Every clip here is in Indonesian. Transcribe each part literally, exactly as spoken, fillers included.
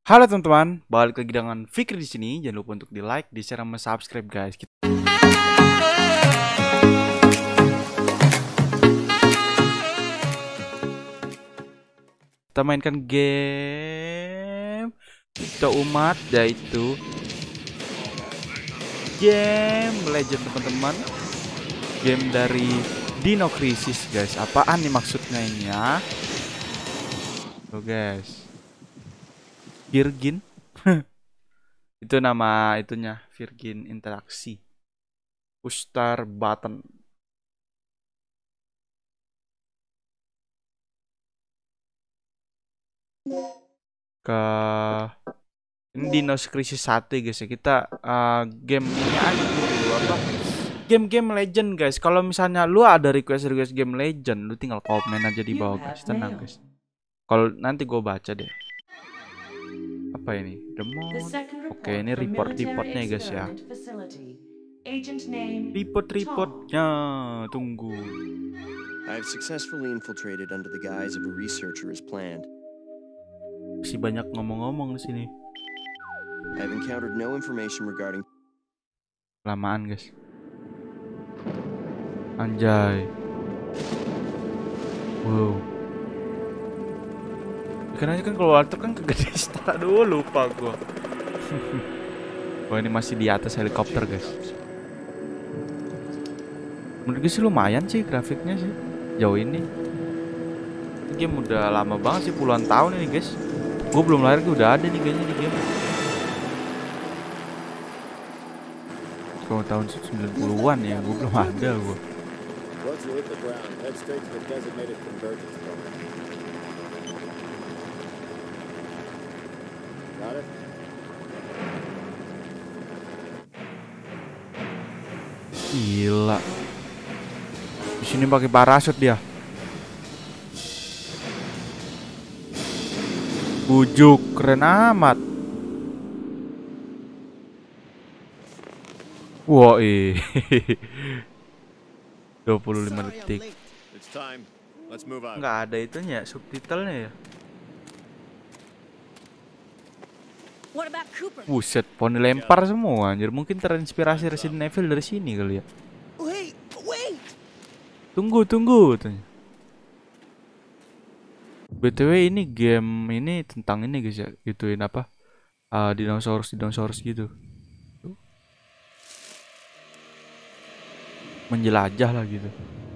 Halo teman-teman, balik lagi dengan Fikri di sini. Jangan lupa untuk di like, di share, sama subscribe guys. Kita kita mainkan game kita umat, yaitu game Legend teman-teman. Game dari Dino Crisis guys. Apaan nih maksudnya ini ya? Tuh guys, Virgin. Itu nama itunya, Virgin Interaksi. Push start button. Ke ini Dino Crisis satu guys ya. Kita uh, game ini aja dulu apa? Game-game Legend guys. Kalau misalnya lu ada request-request game Legend, lu tinggal komen aja di bawah guys. Tenang guys. Kalau nanti gue baca deh. Apa ini? Demon. Oke, ini report-reportnya guys ya. Report-reportnya. Tunggu. I've successfully infiltrated under the guise of a researcher as planned. Masih banyak ngomong-ngomong di sini. I've encountered no information regarding. Lamaan guys. Anjay. Wow. Ikan aja kan kalau Walter kan kegede setara dulu, lupa gua. Oh, ini masih di atas helikopter guys. Menurut gue sih lumayan sih grafiknya sih jauh ini. Game udah lama banget sih, puluhan tahun ini guys. Gue belum lahir gue udah ada nih kayaknya di game. Kalau tahun sembilan puluhan ya, gue belum ada gue. Gila. Di sini pakai parasut dia. Bujuk, keren amat. Wow, eh. dua puluh lima detik. Nggak ada itunya, subtitlenya ya. Buset, poni lempar semua anjir. Mungkin terinspirasi Resident Evil dari sini kali ya. Tunggu, tunggu. B T W ini game ini tentang ini guys ya. Gituin apa? Uh, dinosaurus, dinosaurus gitu. Menjelajah lah gitu.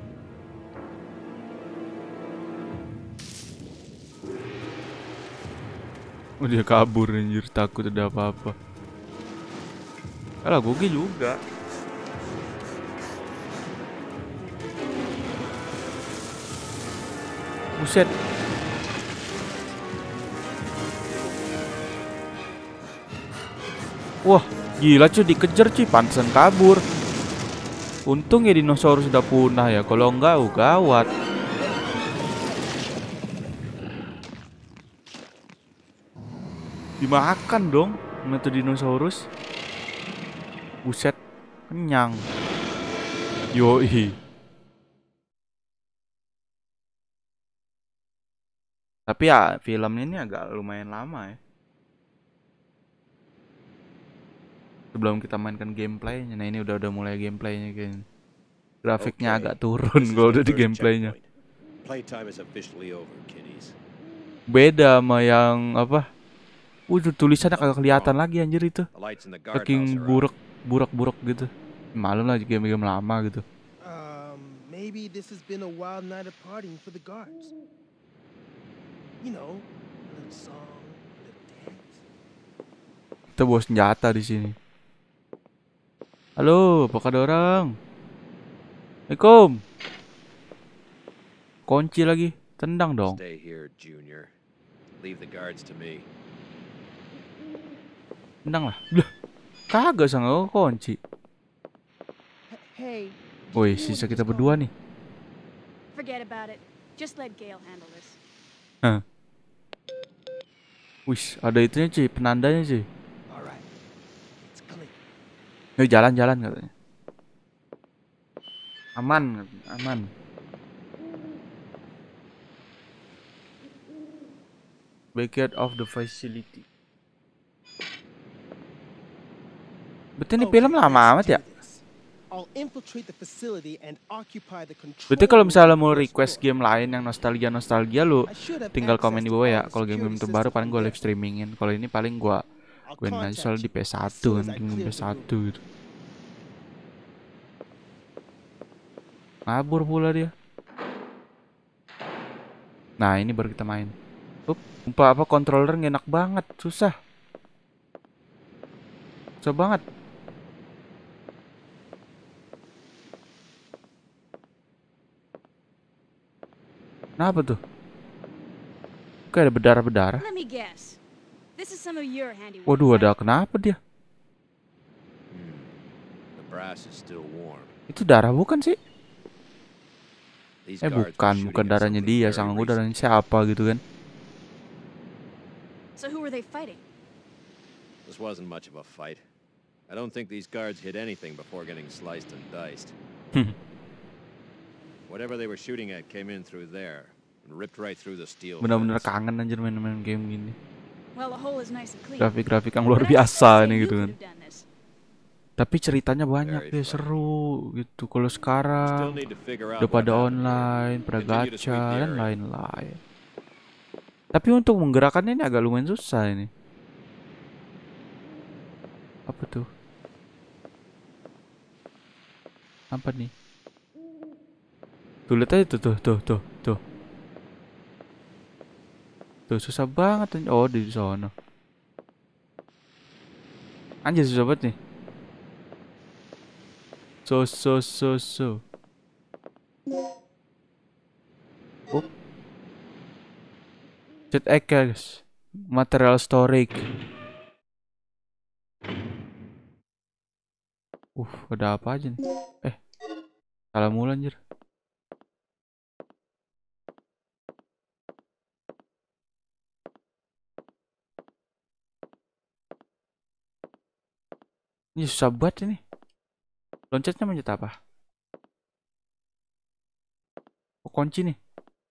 Oh, dia kabur anjir, takut ada apa-apa. Alah, Gogi juga. Buset. Wah, gila cuy, dikejar cuy, pantesan kabur. Untung ya dinosaurus sudah punah ya, kalau enggak uh, gawat. Dimakan dong metode dinosaurus. Buset, kenyang. Yoi. Tapi ya film ini agak lumayan lama ya. Sebelum kita mainkan gameplaynya. Nah, ini udah udah mulai gameplaynya kayaknya. Grafiknya agak turun kalau udah di gameplaynya. Beda sama yang apa? Udah tulisannya kagak kelihatan lagi anjir itu. Saking buruk, buruk-buruk gitu. Malum lah game-game lama gitu. Kita bawa senjata di sini. Halo, apakah ada orang? Assalamualaikum. Kunci lagi, tendang dong. Tendang lah. Lah, kagak sanggup kunci. Woi, sisa kita berdua nih. Hah. Wih, ada itunya cuy, penandanya cuy. Yuk jalan-jalan katanya. Aman, aman. Backyard of the facility. Betul ini film lama amat ya? I'll infiltrate the facility and occupy the control. Berarti kalau misalnya room mau on the first request floor. game lain yang nostalgia-nostalgia lu I should have tinggal komen access di to bawah all ya. the Kalau game-game security terbaru systems paling gue in live there. streamingin. Kalau ini paling gua I'll gue aja contact soal di you P S as satu soon kan, as I game clear P S the room. satu gitu. Ngabur pula dia. Nah, ini baru kita main. Up, sumpah apa controller enak banget, susah. Susah banget. Kenapa tuh? Kayak ada berdarah-berdarah. Let me guess. This is some of your handiwork. Waduh, ada right? kenapa dia? Hmm. The brass is still warm. Itu darah bukan sih? These Eh guards were bukan, shooting bukan at darahnya something dia, very sama gue recent. darahnya siapa gitu kan. So who were they fighting? This wasn't much of a fight. I don't think these guards hit anything before getting sliced and diced. Whatever they were shooting at came in through there and ripped right through the steel Bener-bener fence. kangen anjir main-main game gini. Well, the hole is nice and clean. Grafik-grafik yang luar But I biasa still say nih you gitu could kan. have done this. Tapi ceritanya banyak Very ya, funny. seru gitu. Kalau Still sekarang need to figure out udah what pada happened online, pada Continue to sweep gacha the dan area. lain-lain. Tapi untuk menggerakkannya ini agak lumayan susah ini. Apa tuh? Apa nih? Tuh lihat aja tuh tuh tuh tuh tuh. Tuh susah banget. Oh di sana. Anjir susah banget nih. So so so so. Oh. Chat guys. Material storage. Uh, ada apa aja nih? Eh, salah mulu anjir. Ini susah banget ini. Loncatnya mencet apa? Oh, kunci nih.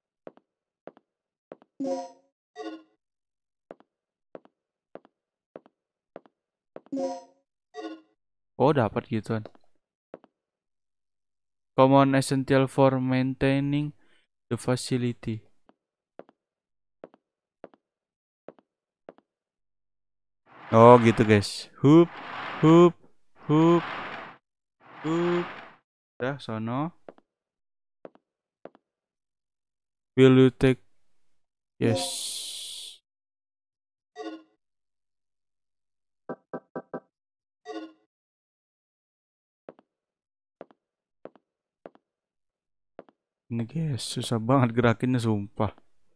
Oh, dapat gituan. Common essential for maintaining the facility. Oh, gitu guys. Hup, hup, hup, hup. Udah, sono. Will you take? Yes. Ini guys, susah banget gerakinnya sumpah.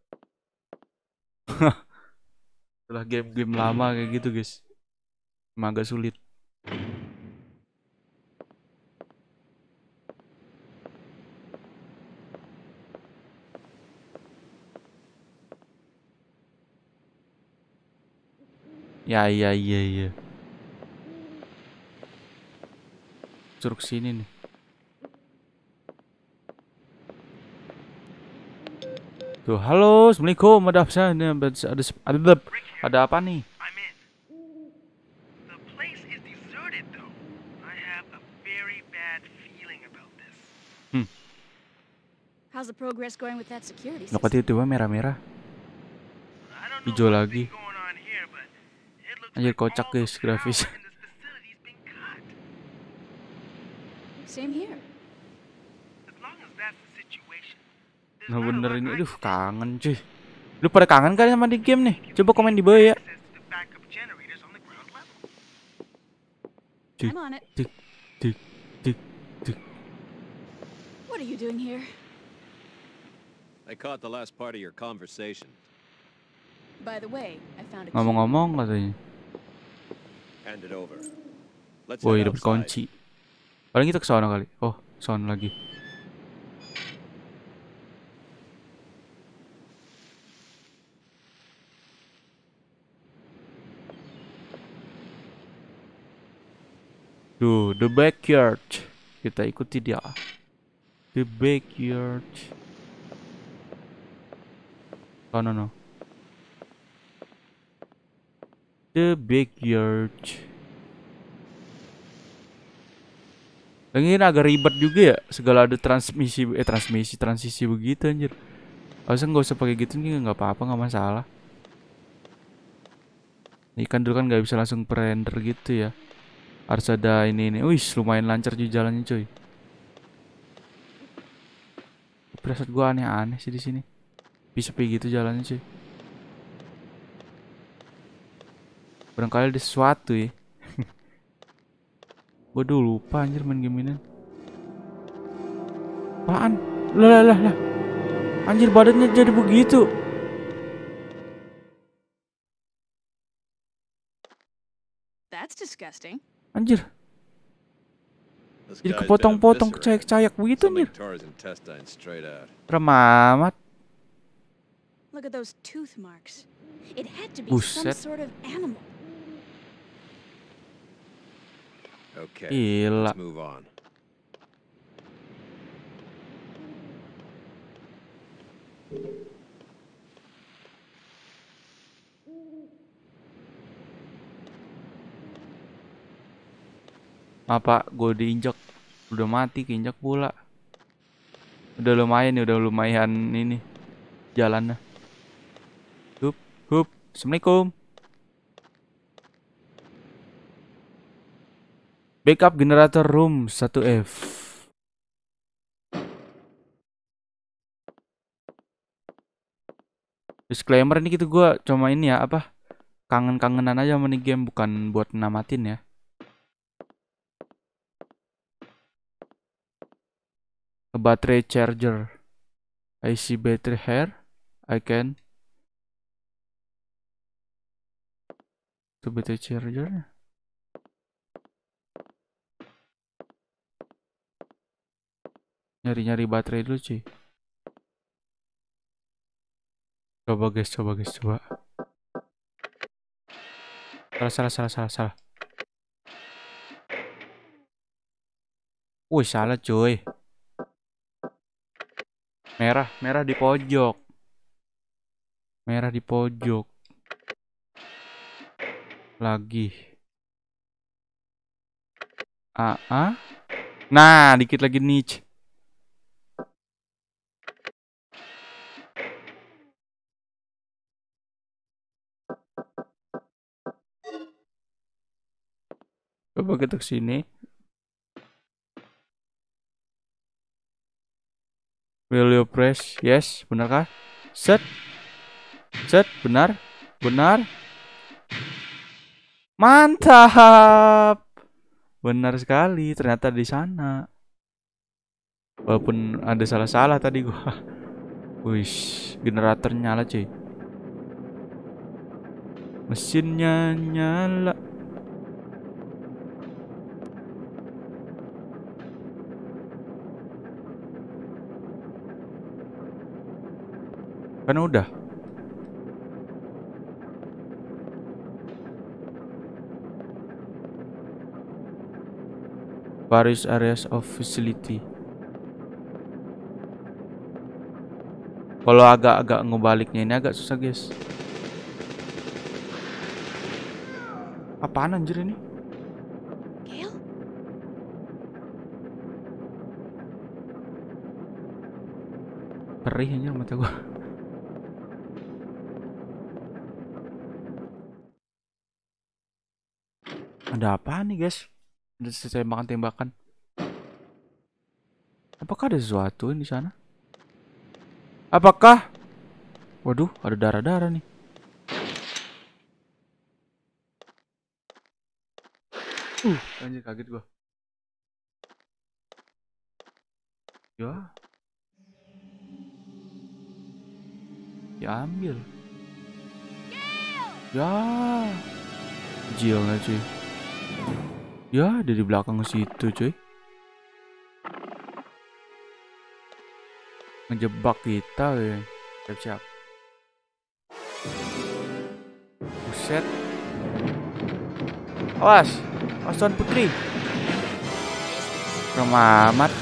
Setelah game-game lama kayak gitu guys, emang agak sulit. Ya iya iya iya. Suruh sini nih. Tuh, halo, assalamualaikum, ada apa sih? Ada ada ada, ada apa nih? I'm in. The place is deserted, though. I have a very bad feeling about this. Hmm, How's the progress going with that security kok system? tiba-tiba merah-merah? I don't know Hijau what's lagi. been going on here, but it looks Anjir like kocak all the guys grafis. power in this facility's been cut. Same here. As long as that's the situation, there's Nah not a bener lot ini, I aduh can do. kangen cuy. Lu pada kangen kali sama di game nih? Coba komen di bawah ya. Access to the backup generators on the ground level. Tik I'm on it. tik tik tik tik. What are you doing here? I caught the last part of your conversation. By the way, I found a key. Ngomong-ngomong katanya. Hand it over. Let's Woi head dapet outside. kunci. Paling kita ke sana kali. Oh, sana lagi. Tuh, the backyard. Kita ikuti dia. The backyard. Oh no no. The backyard. Ini agak ribet juga ya, segala ada transmisi eh transmisi transisi begitu anjir. Harusnya nggak usah pakai gitu nih, nggak apa-apa, nggak masalah. Ini kan dulu kan nggak bisa langsung pre-render gitu ya. Harus ada ini ini. Wih, lumayan lancar juga jalannya cuy. Perasaan gua aneh-aneh sih di sini. Bisa sepi gitu jalannya cuy. Barangkali ada sesuatu ya. Gua dulu lupa anjir main game ini. Apaan? Lah lah lah lah. Anjir badannya jadi begitu. That's disgusting. Anjir. This Jadi guy's been kepotong-potong, eviscerated. kecayak-cayak begitu Something anjir. tore his intestines straight out. Serem amat. Look at those tooth marks. It had to be some Buset. sort of animal. Okay, Gila. let's move on. Apa gue diinjak, udah mati keinjak pula. Udah lumayan nih, udah lumayan ini jalannya. Hup, hup. Assalamualaikum. Backup generator room satu F. Disclaimer ini gitu, gue cuma ini ya apa, kangen-kangenan aja sama nih game, bukan buat namatin ya. A battery charger. I see battery here. I can. Itu battery charger. Nyari-nyari baterai dulu cuy. Coba guys, coba guys, coba. Salah, salah, salah, salah, salah. Wih, salah cuy. Merah, merah di pojok. Merah di pojok. Lagi. Ah, ah. Nah, dikit lagi niche. Coba kita kesini. Will you press? Yes, benar kah? Set. Set, benar. Benar. Mantap. Benar sekali, ternyata di sana. Walaupun ada salah-salah tadi gua. Wih, generator nyala cuy. Mesinnya nyala. Kan udah. Various areas of facility. Kalau agak-agak ngebaliknya ini agak susah guys. Apaan anjir ini? Gale? Perih anjir mata gua. Ada apa nih guys? Ada tembakan-tembakan. Apakah ada sesuatu di sana? Apakah? Waduh, ada darah-darah nih. Uh, anjir kaget gua. Ya. Diambil. Ya. Jilnya cuy. Ya, ada di belakang situ cuy. Ngejebak kita ya. Siap-siap. Buset. Awas. Awas Tuan Putri. Serem amat.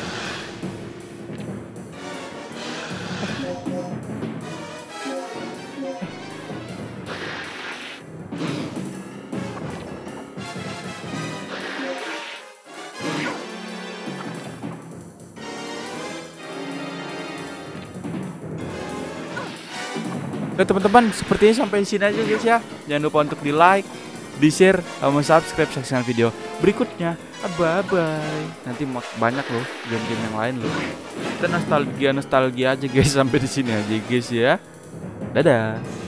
Oke teman-teman, sepertinya sampai sini aja guys ya. Jangan lupa untuk di like, di share, sama subscribe saksikan video berikutnya. Bye bye. Nanti banyak loh game-game yang lain loh. Kita nostalgia nostalgia aja guys, sampai di sini aja guys ya. Dadah.